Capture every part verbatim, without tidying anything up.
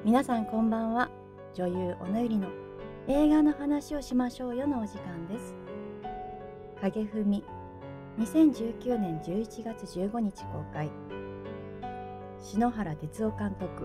皆さんこんばんは。女優小野ゆりの映画の話をしましょうよのお時間です。影文にせんじゅうきゅうねんじゅういちがつじゅうごにち公開。篠原哲夫監督。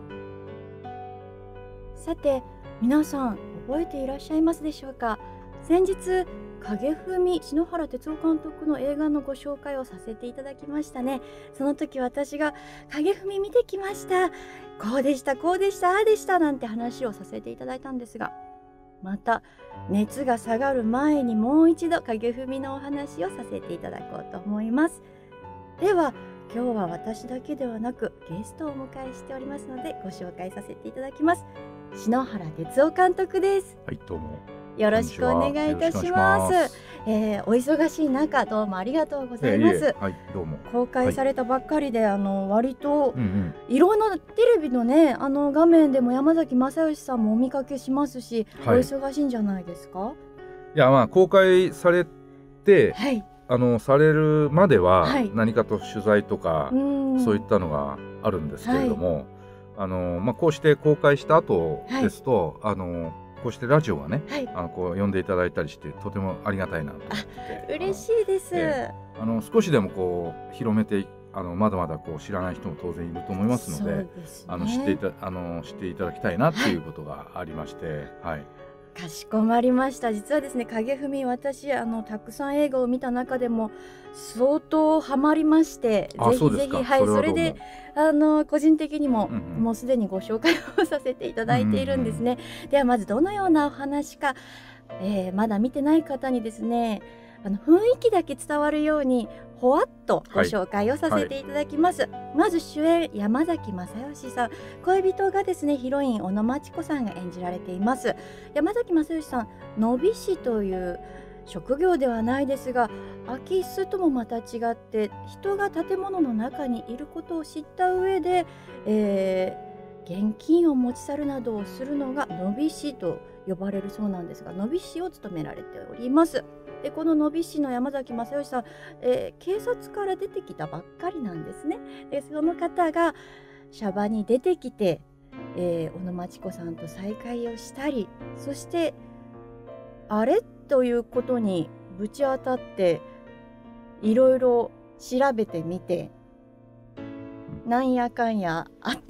さて皆さん覚えていらっしゃいますでしょうか。先日影文篠原哲夫監督の映画のご紹介をさせていただきましたね。その時私が影文見てきました、こうでしたこうでしたああでしたなんて話をさせていただいたんですが、また熱が下がる前にもう一度影文のお話をさせていただこうと思います。では今日は私だけではなくゲストをお迎えしておりますのでご紹介させていただきます。篠原哲夫監督です。 はい、どうもよろしくお願いいたします。えー、お忙しい中どうもありがとうございます。 えーいえはい、どうも。 公開されたばっかりで、はい、あの割と、 うんうん、 いろんなテレビのねあの画面でも山崎正義さんもお見かけしますし、はい、お忙しいんじゃないですか。 いや、まあ公開されて、 はい、 あのされるまでは、 はい、 何かと取材とかそういったのがあるんですけれども、はい、あのまあ、こうして公開した後ですと、はい、あのこうしてラジオがね、はい、あのこう呼んでいただいたりしてとてもありがたいなと思って嬉しいです。 えー、あの少しでもこう広めてあのまだまだこう知らない人も当然いると思いますの で, で、ね、あの知っていたあの知っていただきたいなっていうことがありまして、はいはい、 かしこまりました。実はですね影文私あのたくさん映画を見た中でも相当ハマりまして、ぜひぜひはい そ, それであの個人的にも、うんうん、もうすでにご紹介をさせていただいているんですね、うんうん、ではまずどのようなお話か、えー、まだ見てない方にですねあの雰囲気だけ伝わるようにほわっとご紹介をさせていただきます、はいはい、まず主演山崎正義さん、恋人がですねヒロイン小野真知子さんが演じられています。山崎正義さん、野火師という職業ではないですが空き巣ともまた違って人が建物の中にいることを知った上で、えー、現金を持ち去るなどをするのが野火師と呼ばれるそうなんですが、野火師を務められております。でこの野火師の山崎正義さん、えー、警察から出てきたばっかりなんですね。でその方がシャバに出てきて、えー、小野真知子さんと再会をしたり、そしてあれということにぶち当たっていろいろ調べてみて、なんやかんやあった、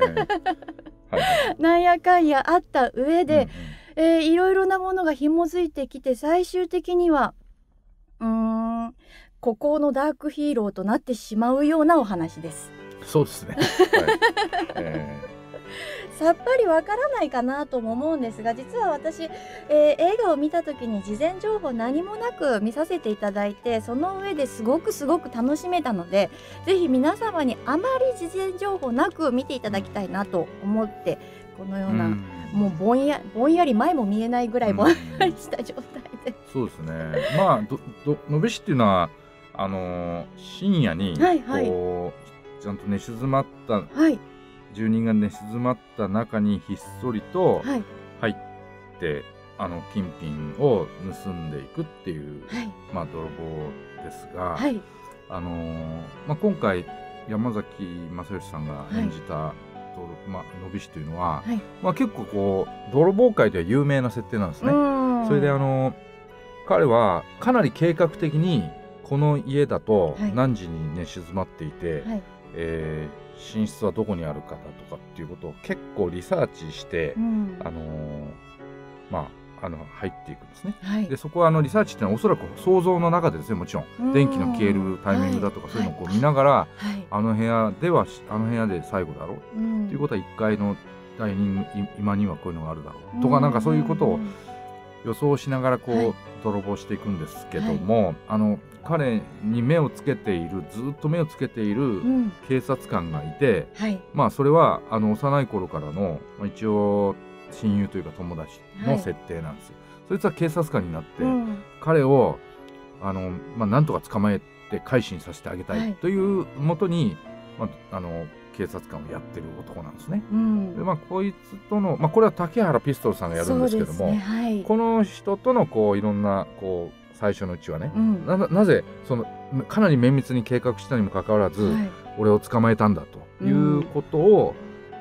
なんやかんやあった上で、うんうん、えー、いろいろなものが紐づいてきて最終的にはうーん孤高のダークヒーローとなってしまうようなお話です。 そうですね、はいえーさっぱりわからないかなとも思うんですが、実は私、えー、映画を見た時に事前情報何もなく見させていただいて、その上ですごくすごく楽しめたので、ぜひ皆様にあまり事前情報なく見ていただきたいなと思って、このような、うん、もうぼんや、ぼんやり前も見えないぐらいぼんやりした状態で、 うん、そうですね。まあどど野火師っていうのはあのー、深夜にこう、はいはい、ちゃんと寝静まった、はい住人が寝静まった中にひっそりと入って、はい、あの金品を盗んでいくっていう、はいまあ、泥棒ですが、はいあのーまあ、今回山崎正義さんが演じた、はいまあ、野火師というのは、はいまあ、結構こう泥棒界では有名な設定なんですね。それであのー、彼はかなり計画的にこの家だと何時に寝静まっていて、はいえー寝室はどこにあるかだとかっていうことを結構リサーチして、うんあのー、まああの入っていくんですね、はい、でそこはあのリサーチっていうのはおそらく想像の中でですね、もちろん電気の消えるタイミングだとか、はい、そういうのをこう見ながら、はい、あの部屋ではあの部屋で最後だろう、うん、っていうことはいっかいのダイニング今にはこういうのがあるだろうとか、なんかそういうことを予想しながらこう、はい、泥棒していくんですけども、はい、あの彼に目をつけているずっと目をつけている警察官がいて、うんはい、まあそれはあの幼い頃からの、まあ、一応親友というか友達の設定なんですよ、はい、そいつは警察官になって、うん、彼をあの、まあ、なんとか捕まえて改心させてあげたいというもとに、はいまあ、あの警察官をやってる男なんですね、うんでまあ、こいつとの、まあ、これは竹原ピストルさんがやるんですけども、ねはい、この人とのこういろんなこう最初のうちはね、うん、な, なぜそのかなり綿密に計画したにもかかわらず、はい、俺を捕まえたんだということを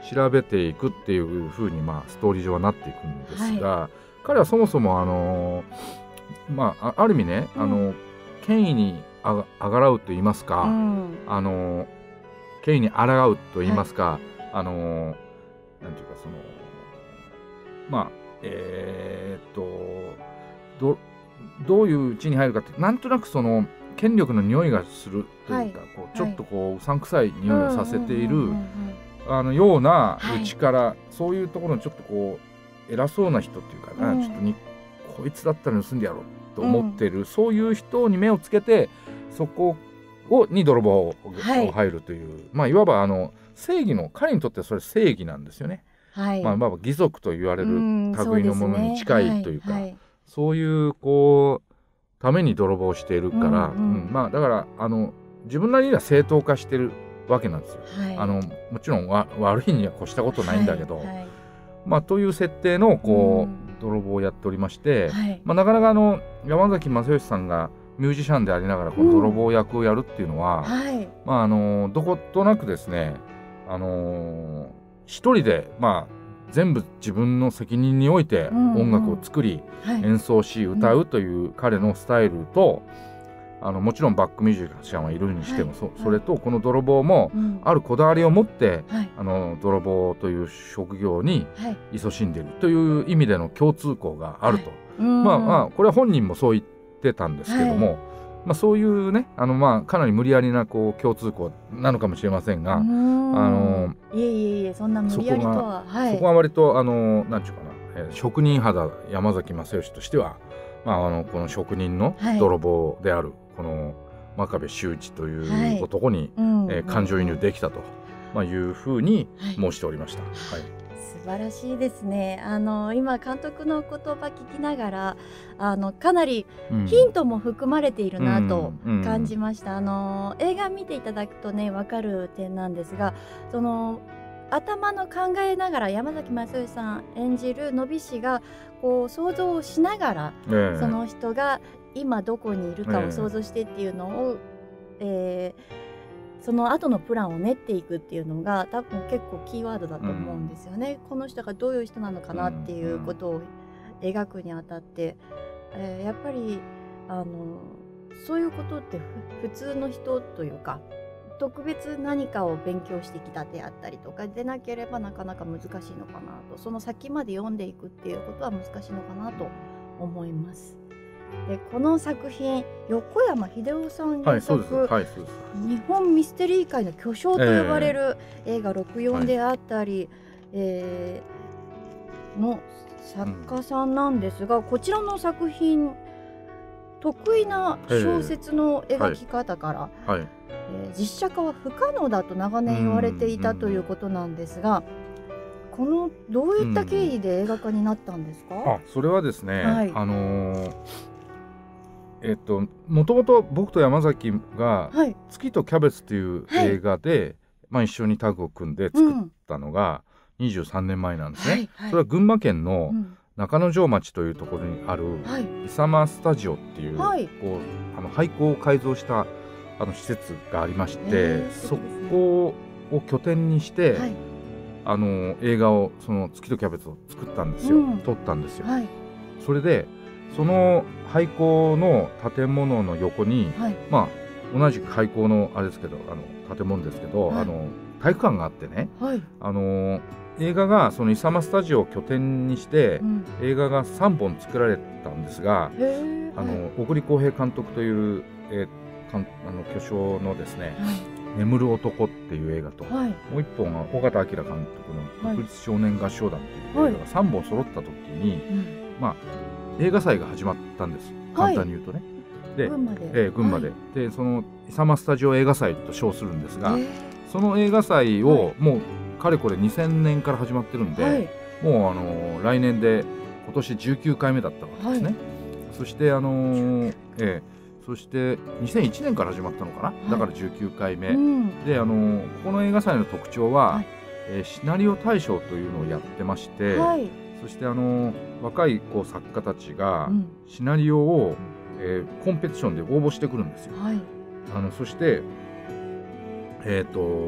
調べていくっていう風にまあストーリー上はなっていくんですが、はい、彼はそもそもあのまあある意味ね、うん、あの権威にあがあがらうと言いますか、うん、あの権威に抗うと言いますか、はい、あのなんていうかそのまあえー、っとどどういう地に入るかってなんとなくその権力の匂いがするというか、はい、こうちょっとこう、はい、うさんくさい匂いをさせているあのようなうちから、はい、そういうところにちょっとこう偉そうな人っていうかな、うん、ちょっとにこいつだったら盗んでやろうと思ってる、うん、そういう人に目をつけてそこをに泥棒が入るという、はい、まあいわばあの正義の彼にとってはそれ正義なんですよね。はい、まあいわば義賊と言われる類のものに近いというか、うん、そうですね、はいはい、そういうこうために泥棒しているから、うんうんうん、まあだからあの自分なりには正当化してるわけなんですよ。はい、あのもちろんわ悪いには越したことないんだけど、はいはい、まあという設定のこう、うん、泥棒をやっておりまして、はい、まあなかなかあの山崎正義さんがミュージシャンでありながらこの泥棒役をやるっていうのは、うんはい、まああのどことなくですね、あの一人でまあ全部自分の責任において音楽を作り、うんうん、演奏し歌うという彼のスタイルと、うん、あのもちろんバックミュージシャンはいるにしても、はい、そ, それとこの泥棒もあるこだわりを持って、うん、あの泥棒という職業に勤しんでいるという意味での共通項があると、はい、まあまあこれは本人もそう言ってたんですけども、はい、まあ、そういうねあのまあかなり無理やりなこう共通項なのかもしれませんが、あのいえいえいえそんな無理やりとは、 はい、そこが割とあのなんていうかな、えー、職人肌山崎正義としては、まあ、あのこの職人の泥棒である、はい、この真壁周一という男に、はい、えー、感情移入できたと、まあ、いうふうに申しておりました。はい、はい、 素晴らしいですね。あの今監督の言葉聞きながらあのかなりヒントも含まれているなと感じました。うんうん、あの映画見ていただくとね分かる点なんですが、その頭の考えながら山崎正義さん演じる野比氏がこう想像をしながら、えー、その人が今どこにいるかを想像してっていうのを、えーえーその後のプランを練っていくっていうのが多分結構キーワードだと思うんですよね。うん、この人がどういう人なのかなっていうことを描くにあたって、えー、やっぱりあのそういうことって普通の人というか特別何かを勉強してきたであったりとかでなければなかなか難しいのかなと、その先まで読んでいくっていうことは難しいのかなと思います。でこの作品横山秀夫さん原作、はいはい、日本ミステリー界の巨匠と呼ばれる映画ろくよんであったり、はい、えー、の作家さんなんですが、うん、こちらの作品得意な小説の描き方から、はいはい、えー、実写化は不可能だと長年言われていたということなんですが、このどういった経緯で映画化になったんですか？うん、 あそれはですね、はい、あのーえっと、もともと僕と山崎が「月とキャベツ」という映画で、はい、まあ、一緒にタッグを組んで作ったのがにじゅうさんねんまえなんですね。はいはい、それは群馬県の中之条町というところにあるイサマスタジオっていう、はい、こうあの廃校を改造したあの施設がありまして、えー、そこを拠点にして、はい、あの映画をその月とキャベツを作ったんですよ、うん、撮ったんですよ。はい、それでその廃校の建物の横に、はい、まあ同じく廃校のあれですけどあの建物ですけど、はい、あの体育館があってね、はい、あの映画がそのイサマスタジオを拠点にして、うん、映画がさんぼん作られたんですが、あの小栗浩平監督という、えー、かんあの巨匠のですね、はい、眠る男っていう映画と、はい、もう一本は尾形明監督の国立少年合唱団っていう映画がさんぼん揃った時に、はい、まあ映画祭が始まったんです、簡単に言うとね。はい、で群馬で、えー、群馬で、はい、でそのイサマスタジオ映画祭と称するんですが、えー、その映画祭をもうかれこれにせんねんから始まってるんで、はい、もうあの来年で今年じゅうきゅうかいめだったわけですね。はい、そしてあのーえー、そしてにせんいちねんから始まったのかな、はい、だからじゅうきゅうかいめ、うん、であのー、この映画祭の特徴は、はい、えー、シナリオ大賞というのをやってまして、はい、そしてあの若いこう作家たちがシナリオを、うん、えー、コンペティションで応募してくるんですよ。はい、あのそして、えー、と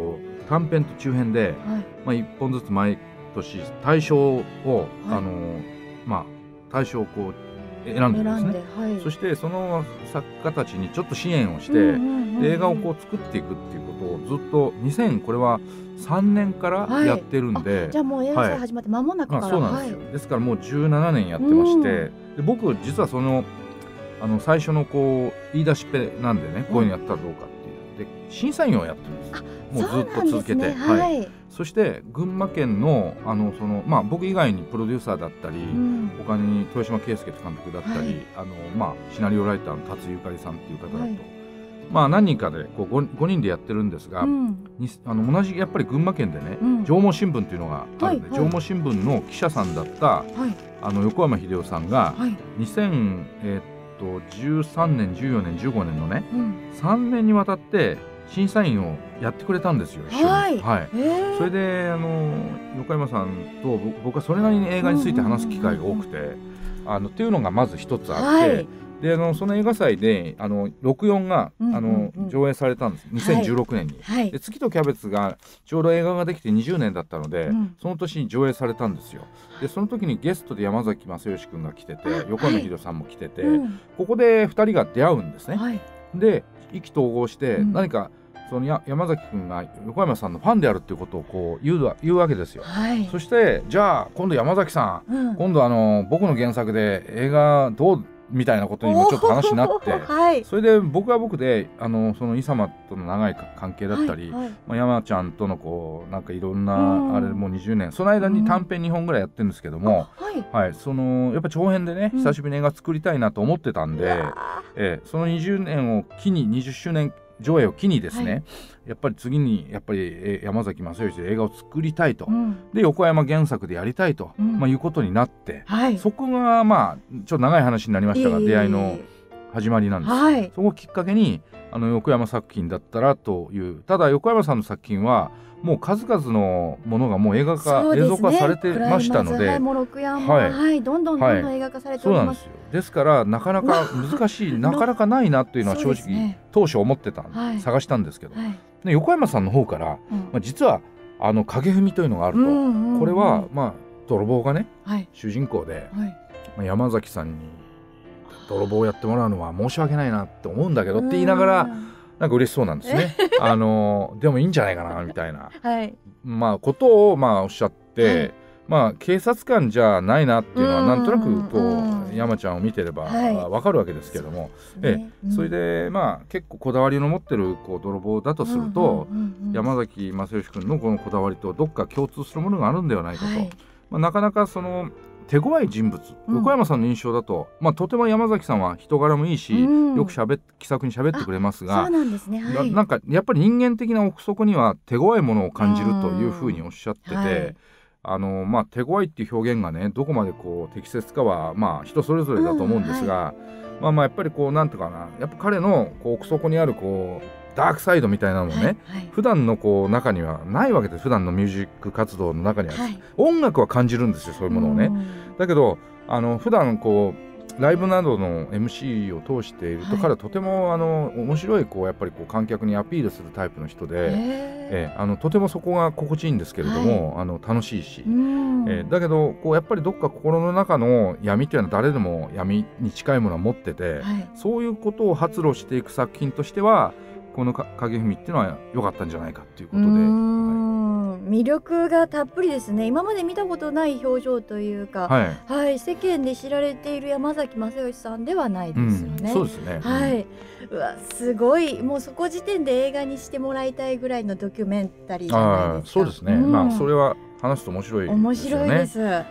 短編と中編で、はい、まあ、いっぽんずつ毎年大賞を、はい、あのまあ、大賞をこう選んでるんですね、はい、そしてその作家たちにちょっと支援をして、うんうんうんうん、映画をこう作っていくっていうことをずっとにせんこれはさんねんからやってるんで、 はい、じゃあもう映画祭始まって間もなくから、 はい、そうなんですよ、はい、ですからもうじゅうななねんやってまして、うん、で僕実はそのあの最初のこう言い出しっぺなんでね、こういうのやったらどうかっていうで審査員をやってるんです。もうずっと続けて、ね、はいはい、そして群馬県のあのその、まあ、僕以外にプロデューサーだったり、うん、他に豊島圭介監督だったり、はい、あのまあ、シナリオライターの辰井ゆかりさんっていう方だと、はい、まあ、何人かでこう 5, ごにんでやってるんですが、うん、にあの同じやっぱり群馬県でね、うん、上毛新聞っていうのがあるんで、はいはい、上毛新聞の記者さんだった、はい、あの横山秀夫さんが、はい、にせんじゅうさんねんじゅうよねんじゅうごねんのね、うん、さんねんにわたって審査員をやってくれたんですよ、一緒に。はいはい、それであの横山さんと僕はそれなりに映画について話す機会が多くて、あのっていうのがまず一つあって、はい、であのその映画祭であのろくじゅうよんが、うんうんうん、あの上映されたんです、にせんじゅうろくねんに、はい、で月とキャベツがちょうど映画ができてにじゅうねんだったので、うん、その年に上映されたんですよ。でその時にゲストで山崎正義君が来てて、横山秀さんも来てて、はい、ここでふたりが出会うんですね、はい、で意気投合して何か、うん、そのや山崎君が横山さんのファンであるっていうことをこう 言う, 言うわけですよ、はい、そしてじゃあ今度山崎さん、うん、今度あの僕の原作で映画どうみたいなことにもちょっと話になって、はい、それで僕は僕であのそのイサマとの長い関係だったり、はいはい、まあ、山ちゃんとのこうなんかいろんな、うん、あれもうにじゅうねんその間に短編にほんぐらいやってるんですけども、うんはいはい、そのやっぱ長編でね、うん、久しぶりに映画作りたいなと思ってたんで、えー、そのにじゅうねんを機ににじゅっしゅうねん上映を機にですね、はい、やっぱり次にやっぱり山崎正義で映画を作りたいと、うん、で横山原作でやりたいと、うんまあ、いうことになって、はい、そこがまあちょっと長い話になりましたが、えー、出会いの始まりなんです、はい、そこをきっかけにあの横山作品だったらという。ただ横山さんの作品はもう数々のものがもう映画化、ね、映像化されてましたので、 はい、もう六夜も、はいはい、どんどんどんどん映画化されております。 そうなんですよ。ですからなかなか難しいなかなかないなっていうのは正直、ね、当初思ってた、はい、探したんですけど、はい、で横山さんの方から、うんまあ、実はあの影踏みというのがあると、うんうんうん、これはまあ泥棒がね、はい、主人公で、はいまあ、山崎さんに泥棒をやってもらうのは申し訳ないなって思うんだけどって言いながらなんか嬉しそうなんですねあのでもいいんじゃないかなみたいな、はい、まあことをまあおっしゃって、はい、まあ警察官じゃないなっていうのはなんとなくこう山ちゃんを見てればわかるわけですけども、はいねえそれでまあ結構こだわりの持ってるこう泥棒だとすると、うんうんうんうん、山崎正義君のこのこだわりとどっか共通するものがあるんではないかと、はいまあ、なかなかその手強い人物、うん、横山さんの印象だと、まあ、とても山崎さんは人柄もいいし、うん、よくしゃべっ気さくに喋ってくれますが、 そうなんですね、はい、 な, なんかやっぱり人間的な奥底には手強いものを感じるというふうにおっしゃってて、はい、あのまあ、手強いっていう表現がねどこまでこう適切かは、まあ、人それぞれだと思うんですが、うんはいまあ、まあやっぱりこうなんていうかなやっぱ彼のこう奥底にあるこうダークサイドみたいなのもね、はいはい、普段のこう中にはないわけです。普段のミュージック活動の中には、はい、音楽は感じるんですよそういうものをね。だけどあの普段こうライブなどの エムシー を通していると、はい、彼はとてもあの面白いこうやっぱりこう観客にアピールするタイプの人で、えー、あのとてもそこが心地いいんですけれども、はい、あの楽しいし、えー、だけどこうやっぱりどっか心の中の闇っていうのは誰でも闇に近いものは持ってて、はい、そういうことを発露していく作品としてはこの影踏みっていうのは良かったんじゃないかっていうことで、うーん、 はい、魅力がたっぷりですね。今まで見たことない表情というか、はいはい、世間で知られている山崎正義さんではないですよね、 うん、そうですね、 はい、うわすごいもうそこ時点で映画にしてもらいたいぐらいのドキュメンタリーじゃないですか。 そうですね、うん、まあそれは話すと面白いですよね。 面白いです、はい、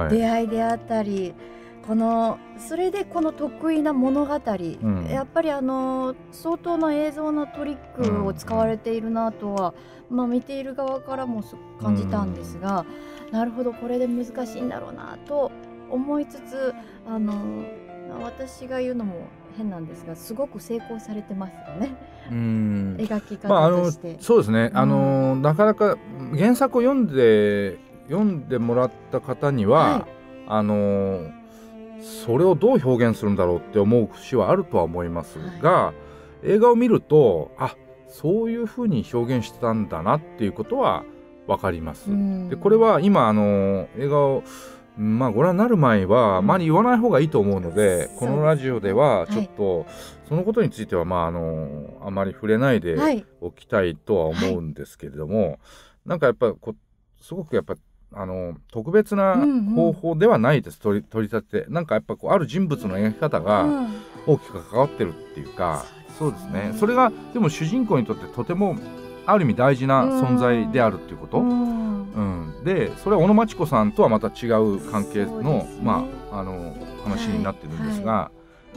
出会いであったりこのそれでこの得意な物語、うん、やっぱりあの相当な映像のトリックを使われているなとは、うんまあ、見ている側からも感じたんですが、うん、なるほどこれで難しいんだろうなと思いつつあの私が言うのも変なんですがすごく成功されてますよね。うん描き方として、まあ、あのそうですね、うん、あのなかなか原作を読んで読んでもらった方には、はい、あのそれをどう表現するんだろうって思う節はあるとは思いますが、はい、映画を見るとあそういうふうに表現してたんだなっていうことは分かります。でこれは今あの映画をまあ、ご覧になる前はあまり言わない方がいいと思うので、うん、このラジオではちょっとそのことについては、まあ、あのあまり触れないでおきたいとは思うんですけれども、はい、なんかやっぱこすごくやっぱあの特別な方法ではないです、うんうん、取り、取り立ててなんかやっぱこうある人物の描き方が大きく関わってるっていうか、うん、そうですね。それがでも主人公にとってとてもある意味大事な存在であるっていうこと、うんうん、でそれは小野真知子さんとはまた違う関係の、ねまあ、あの話になってるんですが、はい、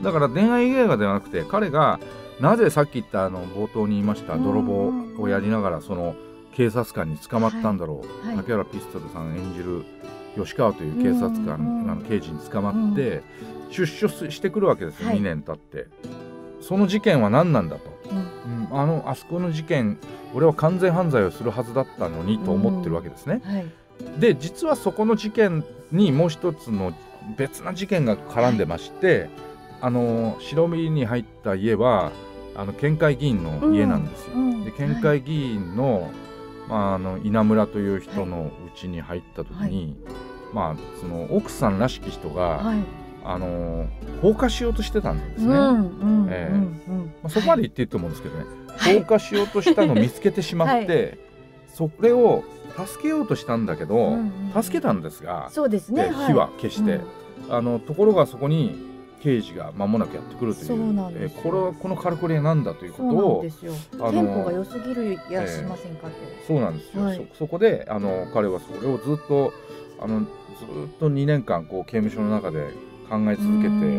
だから恋愛映画ではなくて彼がなぜさっき言ったあの冒頭に言いました泥棒をやりながらその警察官に捕まったんだろう、はいはい、竹原ピストルさん演じる吉川という警察官、あの刑事に捕まって出所してくるわけですよ、はい、にねん経って。その事件は何なんだと、うんうん、あのあそこの事件俺は完全犯罪をするはずだったのにと思ってるわけですね、うんはい、で実はそこの事件にもう一つの別な事件が絡んでまして、はい、あの白身に入った家はあの県会議員の家なんですよ、うんうん、で県会議員の、はいまあ、あの稲村という人の家に入った時に、はいまあ、その奥さんらしき人が、はいあの放火しようとしてたんですね。そこまで言っていいと思うんですけどね、はい、放火しようとしたのを見つけてしまって、はい、それを助けようとしたんだけど、うんうん、助けたんですがそうです、ね、火は消して、はいうん、あのところがそこに刑事が間もなくやってくるという、そうなんですよ。えー、これはこのカルコレは何だということをテンポが良すぎるやしませんかと、 えー、そうなんですよ、はい、そ, そこであの彼はそれをずっとあのずっとにねんかんこう刑務所の中で考え続けて、あの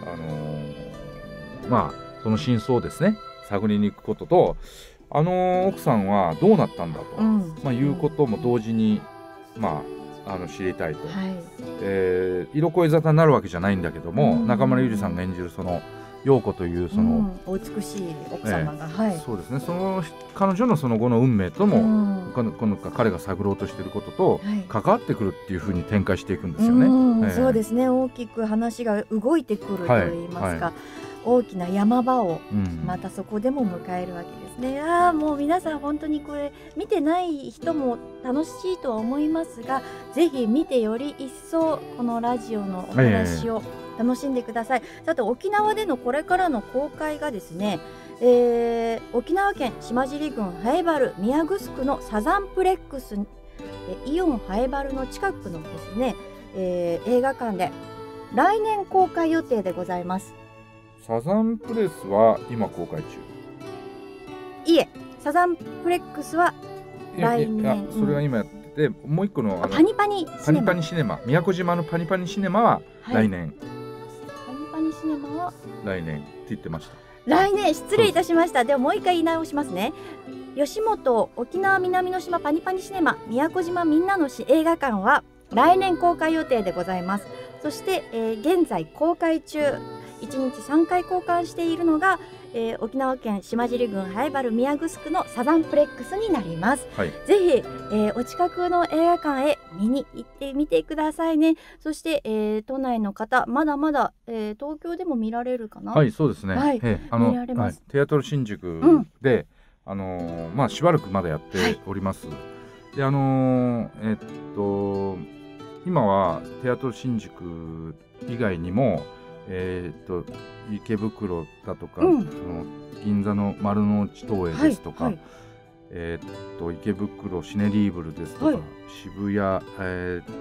ー、まあその真相をですね探りに行くことと、あのー、奥さんはどうなったんだと、うんまあ、いうことも同時に、まあ、あの知りたいと、はいえー、色恋沙汰になるわけじゃないんだけども、中村ゆりさんが演じるその陽子というその、うん、 お美しい奥様が、えーはい、 そうですね。その彼女のその後の運命とも、うん、このこの彼が探ろうとしていることと関わってくるっていうふうに展開していくんですよね。 うんえー、 そうですね。大きく話が動いてくるといいますか、はいはい、大きな山場をまたそこでも迎えるわけですね。うん、ああもう皆さん本当にこれ見てない人も楽しいとは思いますが、ぜひ見てより一層このラジオのお話を、えー楽しんでください。さて沖縄でのこれからの公開がですね、えー、沖縄県島尻郡南風原宮城のサザンプレックスイオン南風原の近くのですね、えー、映画館で来年公開予定でございます。 サザンプレスは今公開中？ いえ、サザンプレックスは来年。いやいやそれは今やってて、うん、もう一個 の, あのパニパニパニパニシネマ宮古島のパニパニシネマは来年、はいシネマは来年って言ってました。 来年失礼いたしました。ではもう一回言い直しますね。吉本沖縄南の島パニパニシネマ宮古島みんなの市映画館は来年公開予定でございます。そして、えー、現在公開中いちにちさんかい公開しているのが、えー、沖縄県島尻郡南風原宮城のサザンプレックスになります。はい、ぜひ、えー、お近くの映画館へ見に行ってみてくださいね。そして、えー、都内の方まだまだ、えー、東京でも見られるかな。 はいそうですね、はい、あの見られます、はい、テアトル新宿で、うん、あのー、まあしばらくまだやっております。はい、であのー、えー、っと今はテアトル新宿以外にもえー、と池袋だとか、うん、その銀座の丸の内東映ですとか、はいはい、えー、と池袋シネリーブルですとか、はい、渋谷、えーと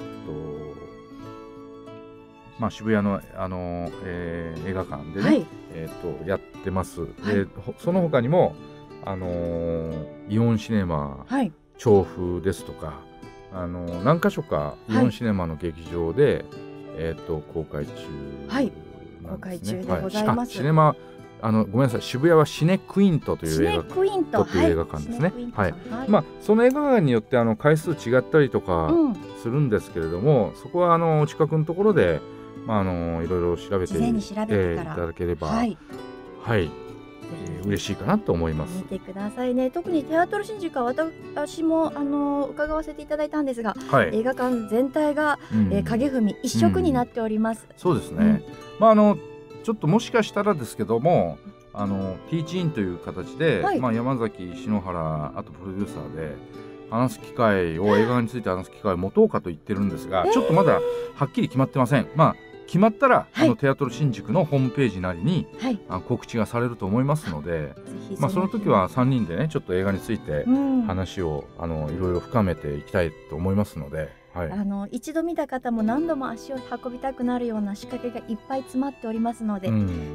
まあ、渋谷の、あのーえー、映画館でね、はい、えー、とやってます。はい、でその他にも、あのー、イオンシネマ、はい、調布ですとか、あのー、何か所かイオンシネマの劇場で、はい、えー、と公開中、はい公開中でございます。はい、 シネマあのごめんなさい渋谷はシネクイントという映画クイントという映画館ですね。はい。はい、まあその映画館によってあの回数違ったりとかするんですけれども、うん、そこはあのお近くのところでまああのいろいろ調べて、 調べてからえー、いただければはい、はい、えー、嬉しいかなと思います。 見てくださいね。特にテアトル新宿は私もあの伺わせていただいたんですが、はい、映画館全体が、うんえー、影踏み一色になっております。 うん、そうですね。うん、まああのちょっともしかしたらですけども、 あのティーチインという形で、 はい、 まあ、山崎篠原あとプロデューサーで話す機会を映画について話す機会を持とうかと言ってるんですが、えー、ちょっとまだはっきり決まってません。まあ決まったら、はい、あのテアトル新宿のホームページなりに、はい、あ告知がされると思いますので、まあ、その時はさんにんでねちょっと映画について話を、うん、あのいろいろ深めていきたいと思いますので、はい、 あの一度見た方も何度も足を運びたくなるような仕掛けがいっぱい詰まっておりますので、うん、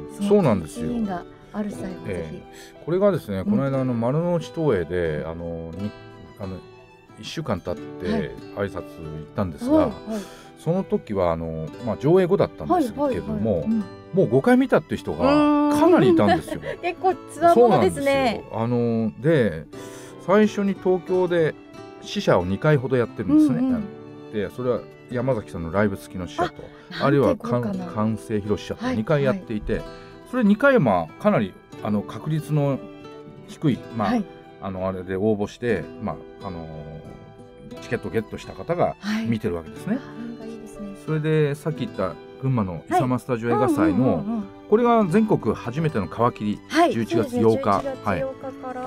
そうなんですよ。 がある際はぜひ、 えー、これがですね、うん、この間あの丸の内東映であのにあのいっしゅうかん経って挨拶行ったんですが、はいはい、その時はあの、まあ、上映後だったんですけども、はいはいはい、うん、もうごかい見たって人がかなりいたんですよ。 結構つわものですね。 あので最初に東京で試写をにかいほどやってるんですね、うんうん、でそれは山崎さんのライブ付きの試写と あ, あるいは完成披露試写とにかいやっていて、はいはい、それにかいはかなりあの確率の低い、まあはい、あのあれで応募して、まああのチケットゲットした方が見てるわけですね。 はい、いいですね。 それでさっき言った群馬のイサマスタジオ映画祭のこれが全国初めての皮切り、はい、じゅういちがつようか、はい、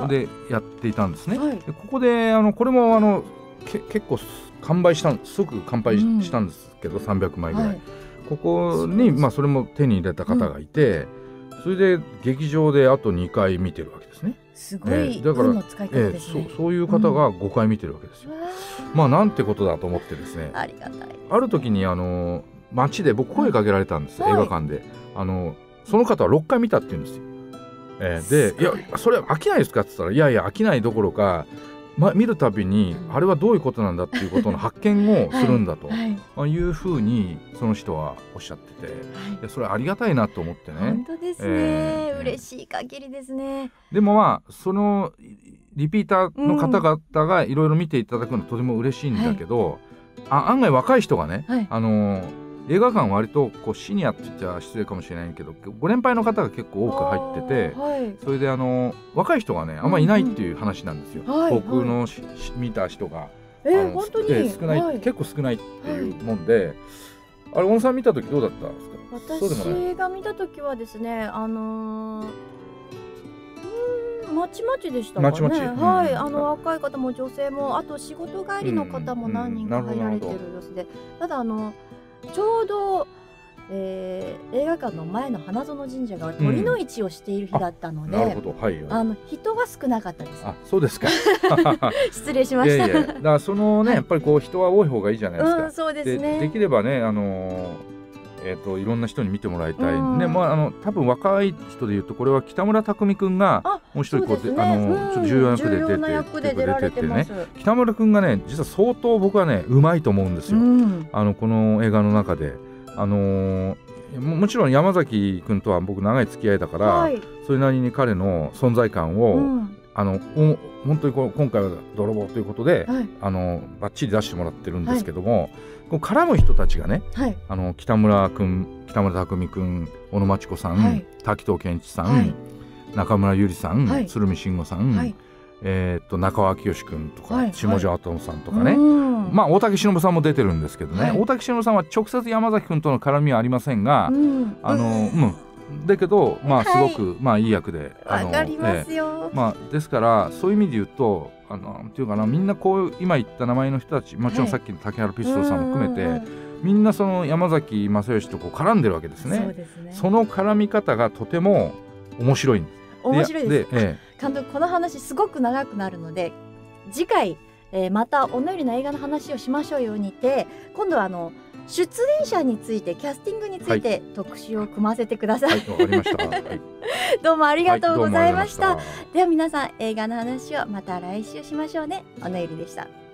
でやっていたんですね。はい、でここであのこれもあのけ結構完売したすぐ完売したんですけど、うん、さんびゃくまいぐらい、はい、ここにまあそれも手に入れた方がいて、うん、それで劇場であとにかい見てるわけですね。 すごい運の使い方ですね。 えー、そ, そういう方がごかい見てるわけですよ。うん、まあなんてことだと思ってですね、 ありがたいですね。 ある時にあの街で僕声かけられたんです、はい、映画館であのその方はろっかい見たって言うんですよ。えー、でいやそれは飽きないですかって言ったらいやいや飽きないどころか、ま、見るたびにあれはどういうことなんだっていうことの発見をするんだと、はいはい、まあ、いうふうにその人はおっしゃってて、はい、いやそれありがたいなと思ってね。 本当ですね、えー、嬉しい限りですね。 でもまあそのリピーターの方々がいろいろ見ていただくのはとても嬉しいんだけど、はい、あ案外若い人がね、はい、あの映画館割とこうシニアって言っちゃ失礼かもしれないけどご年配の方が結構多く入ってて、はい、それであの若い人がねあんまりいないっていう話なんですよ、うんうん、僕の、はい、見た人が、 えー、本当に、 えー、少ない、はい、結構少ないっていうもんで、はい、あれ小野さん見た時どうだったんですか？ 私が見た時はですね、あのーまちまちでしたかね。まちまち、うん、はい、あの若い方も女性もあと仕事帰りの方も何人か入られてる様子で、うんうん、ただあのちょうど、えー、映画館の前の花園神社が鳥の市をしている日だったので、うん、なるほど、はい、あの人は少なかったです。 あ、そうですか。 失礼しました。 いやいや、だからそのね、はい、やっぱりこう人は多い方がいいじゃないですか。 うん、そうですね。 で、できればね、あのーえー、といろんな人に見てもらいたい、うんね、まあ、あの多分若い人でいうとこれは北村匠海君がもう一人こう、ね、あの、うん、ちょっと重要な役で出て、役で出ててね、北村君がね実は相当僕はねうまいと思うんですよ、うん、あのこの映画の中で、あのー、も, もちろん山崎君とは僕長い付き合いだから、はい、それなりに彼の存在感を、うん、あの本当にこう今回は泥棒ということで、はい、あのバッチリ出してもらってるんですけども、はい、こう絡む人たちがね、はい、あの北村君、北村匠海君、小野真知子さん、はい、滝藤健一さん、はい、中村ゆりさん、はい、鶴見慎吾さん、はい、えー、と中尾明義君とか、はい、下條アトムさんとかね、はい、まあ大竹しのぶさんも出てるんですけどね、はい、大竹しのぶさんは直接山崎君との絡みはありませんが、うん、あのうんだけど、まあ、すごく、はい、まあ、いい役でわかりますよ、 えーまあ、ですからそういう意味で言うとあのなんていうかな、みんなこう今言った名前の人たち、もちろんさっきの竹原ピストルさんも含めて、はい、みんなその山崎正義とこう絡んでるわけですね。そうですね。その絡み方がとても面白いんです。 面白いです。で、ええ、監督この話すごく長くなるので次回、えー、また小野よりの映画の話をしましょうようにて、今度はあの出演者についてキャスティングについて特集を組ませてください。 はい、わかりました。はい、 どうもありがとうございました。はい、では皆さん映画の話をまた来週しましょうね。小野ゆりでした。